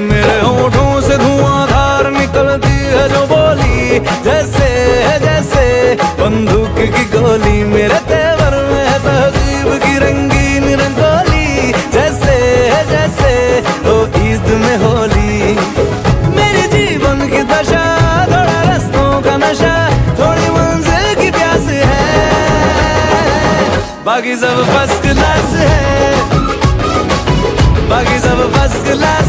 मेरे होठों से धुआंधार निकलती है जो बोली, जैसे जैसे बंदूक की गोली। मेरे तेवर में है तहजीब की रंगीन रंगोली, जैसे जैसे ओ ईद में होली। मेरी जीवन की दशा थोड़ा रस्तों का नशा, थोड़ी मंजिल की प्यास है, बाकी सब फर्स्ट क्लास है, बाकी सब फर्स्ट क्लास।